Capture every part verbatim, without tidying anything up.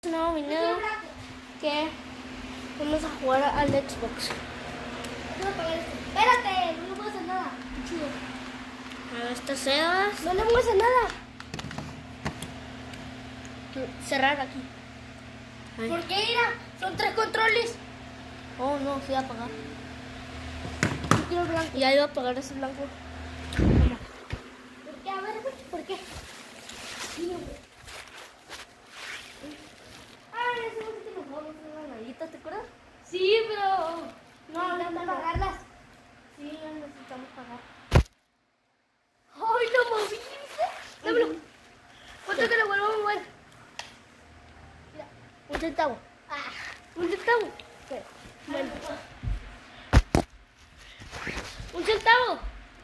nuevo video que vamos a jugar al Xbox. No, espérate, no le puedo hacer nada. Chido. A ver, estas sedas. No le puedo hacer nada. Cerrar aquí. Ahí. ¿Por qué, Ira? Son tres controles. Oh, no, sí va a apagar. Yo quiero el blanco. Ya iba a apagar ese blanco. ¿Por qué? A ver, ¿por qué? Mira, güey. Ah, ese momento nos vamos a hacer las nalguitas, ¿te acuerdas? Sí, pero... No, necesitan pagarlas. Sí, necesitamos pagar. ¡Ay, lo moví! Dámelo. ¿Cuánto que lo vuelvo a mover? Mira, un centavo. Ah, un centavo. Bueno. Un centavo.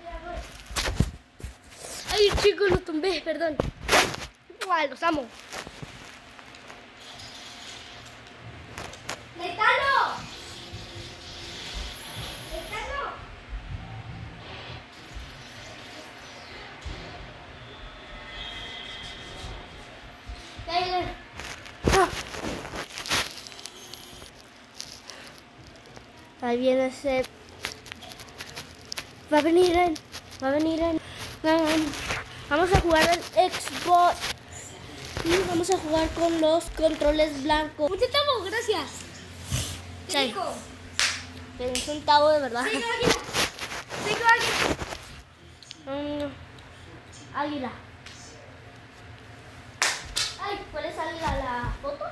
Ay, chicos, lo tumbé, perdón. Igual, los amo. ¡Letano! ¡Letano! Taylor. Ah. Ahí viene ese. Va a venir en. Va a venir en. Vamos a jugar al Xbox. Y vamos a jugar con los controles blancos. Un centavo, gracias. Sí. ¿Qué dijo? Pero un centavo de verdad. Tengo águila. Tengo águila. Mm, águila. Ay, ¿puedes salir a la foto?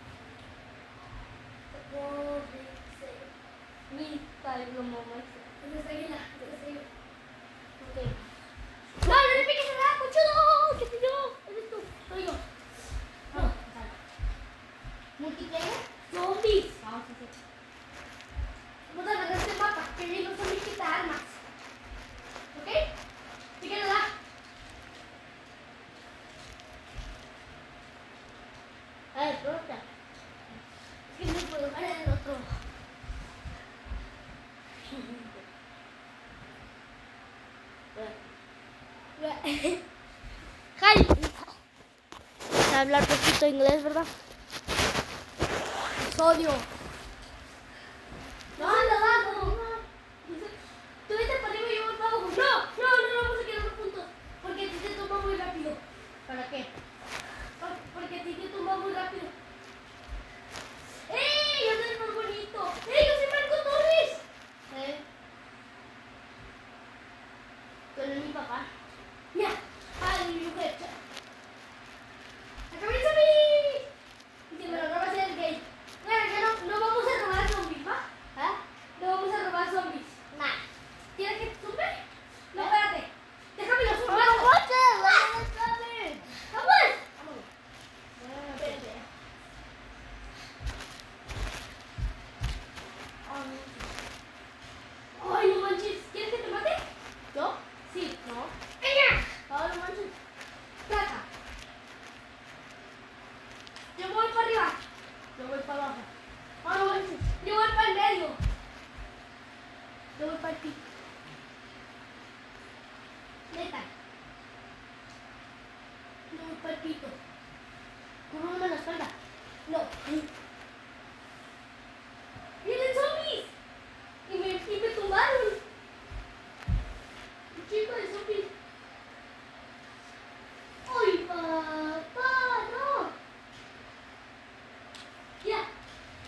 Mi padre lo mamá. Tienes águila, tienes águila. Ok. No, no le piques nada, conchudo. ¿Qué soy yo? Eres tú, soy yo. No, multiplayer. Zombies. Vamos a hacer. Vamos a agarrar este mapa, que viene los zombies quita armas. ¿Ok? ¿Sí que lo da? A ver, pronto. Es que no puedo jugar en el otro. Jai. Sabe hablar poquito inglés, ¿verdad? Sodio. No, anda abajo. Tú vete para arriba y yo voy para abajo. No, no, no, no vamos a quedarnos juntos. Porque a ti te tumba muy rápido. ¿Para qué? Por- Porque a ti te tumba muy rápido. ¡Ey! ¡Yo soy más bonito! ¡Ey! ¡Yo soy Marco Torres! ¿Eh? Con mi papá. Mira. ¡Ay, mi mujer! ¡Acabé el zombie! Y si me lo robas eres gay. Bueno, ya no, no vamos a robar zombies, ¿va? ¿Ah? No vamos a robar zombies. Nah. ¿Quieres que te tumbe? No, espérate. Déjame los zombies. ¡No, coche! ¡Vamos! ¡Vamos! Espérate. ¡Ay, no manches! ¿Quieres que te mate? ¿Yo? Sí. No. ¡Ella! Ahora manches. ¡Plata! Yo voy para arriba. Yo voy para abajo. Ahora manches. Yo voy para el medio. Yo voy para el pico. Neta. Yo voy para el pico. Cúbreme la espalda. No. ¡Vienen zombies! Y me, y me tumbaron. Un chico de zombies. ¡Ay, papá! ¡No! Ya.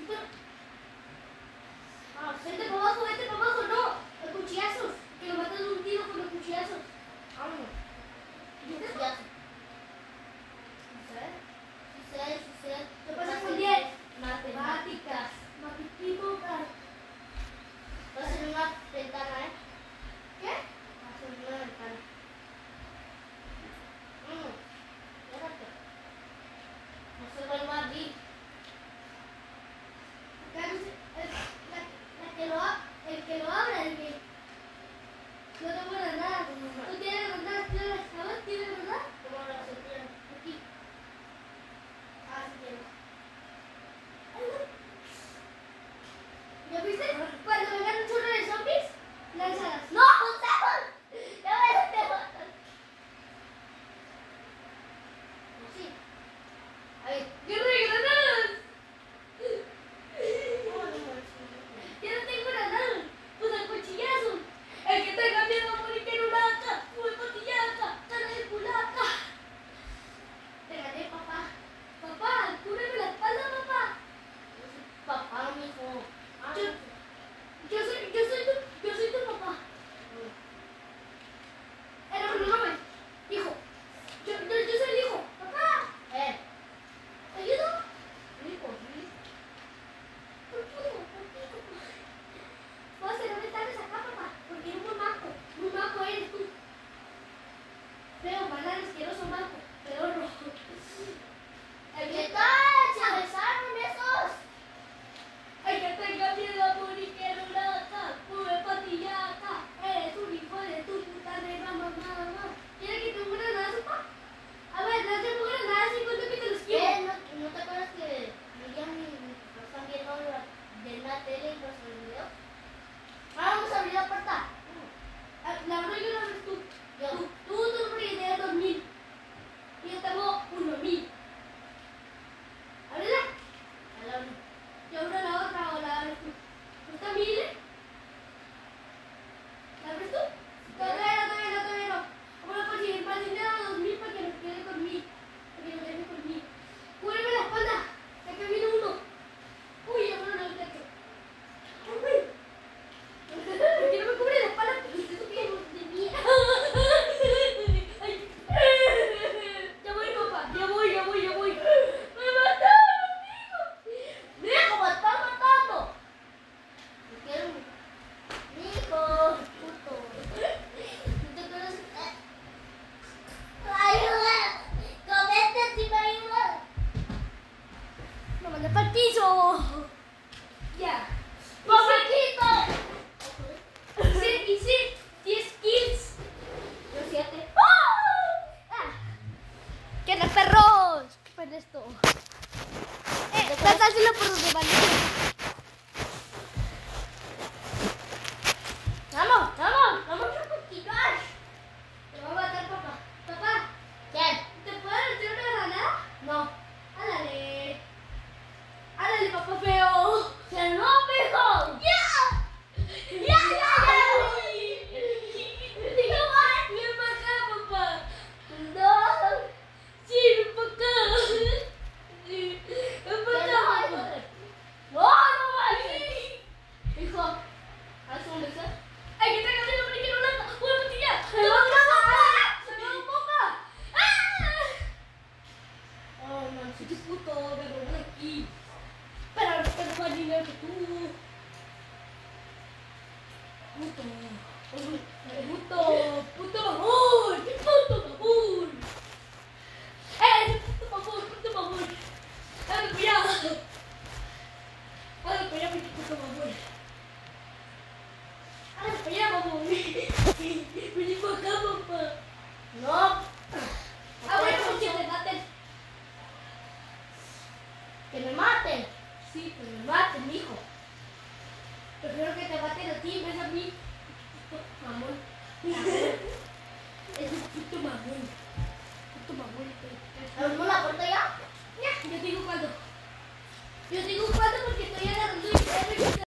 Ah, vete para abajo, vete para abajo, no. El cuchillazos. Que lo matas de un tiro con los cuchillazos. Vámonos. ¿Viste? Ya. Sí sé, sí sé, sí sé. ¿Qué pasa con diez? Matemáticas. Matemáticas. Va a ser una ventana, ¿eh? ¿Qué? Va a ser una ventana. Mm. Espérate. No se vuelva a abrir. Acá no sé, el, la, la que lo, ab- el que lo abra, el que no te puede nada. Tú tienes granadas, tienes las cabas, tienes granadas. ¿Cómo lo hace? Aquí. Ah, sí tienes. ¿Ya viste? Cuando vengan un chorro de zombies, lánzalas. ¡No! ¡Gustavo! ¡Ya ves, te matan! Sí. A ver. ¡Guerra de granadas! ¿Cómo lo mueves? ¡Ya no tengo granadas! ¡Pues el cuchillazo! El que tenga miedo a morir en una acá, fue patillaca, cara de culaca. Te gané, papá. Papá, cúbreme la espalda, papá. Papá, mijo. Ah, Yo, yo soy, yo soy tu, yo soy tu papá. Eh, no, no, no, no, hijo. Yo, yo, yo soy el hijo. Papá, eh. ¿te ayudo? Rico, sí. ¿Por qué? ¿Por qué, papá? Puedo hacer ventanas acá, papá, porque eres muy maco. Muy maco eres tú. Feo, banal, asqueroso, maco. Pedorro. El ¿Qué que, tal? ¿Se besaron esos? el que tenga miedo a morir que no lata, pube patillaca. Eres un hijo de tu puta negra mamá, mamá. ¿Quieres que te muera nada, papá? A ver, no te mueras nada, si cuento que te los quiero. ¿Qué? ¿No, ¿No te acuerdas que Miriam y mi papá están viendo la, de la tele y los videos? Ah, vamos a abrir la puerta. Ah, la abro yo, la abres tú. Yo. Tú, tú, tú tienes dos mil. Y yo tengo uno mil. Ábrela. A la abrí. Yo abro la otra o la abres tú. ¿Cuesta mil? eh? ¿La abres tú? Todavía no, todavía no, todavía no. Vamos a conseguir más dinero, dos mil, para que nos quede con mil. Para que nos quede con mil. Cúbreme la espalda. Ya que viene uno. Uy, ya me lo he hecho. Uy. ¿Por qué no me cubre la espalda? Porque esto que es de mí. Ay. Ya voy, papá. Ya voy, ya voy, ya voy. ¡Me mataron, hijo! ¡Mijo, me están matando! Me quiero. Mijo, puto. ¿No te acuerdas? Eh. ¡Ayuda! ¡Comete si me ayudas! ¡Me mandé para el piso! Ya. ¡Papacito! Sí, y sí, diez kills. Yo siete. ¡Ah! ¿Qué onda, perros? ¿Qué fue esto? Eh, trata de hacerlo por donde van. ¡Vamos, vamos! ¡Vamos a continuar! Te va a matar, papá. Papá, ¿Quién? ¿te puedo meter una granada? No. Ándale. Ándale, papá feo. ¡Se no, mijo! ¡Ya! ¡Ya, ya, ya! ¡Digo más! ¡Ven para acá, papá! ¡No! ¡Sí, ven para acá! Sí, ven para acá, papá. ¡No, no vale! Hijo, ¿Haz un beso? ¡ay, que te agarré la mariquera blanca! ¡Voy a botillar! ¡Se va a ¡Se va un poco! ¡Ah! ¡Oh, no! ¡Sí, qué puto! ¡Me robó de aquí! Pero no tengo más dinero que tú. Puto. Puto. Puto babón. ¡Qué puto babón! ¡Eh, ese puto babón! ¡Puto babón! ¡Hágame cuidado! ¡Hágame cuidado, mi puto babón! ¡Hágame cuidado, babón! ¡Vení para acá, papá! ¡No! ¡Ah, bueno, porque te maten! ¡Que me maten! Sí, que me maten, mijo. Prefiero que te maten a ti en vez de a mí. Mamón.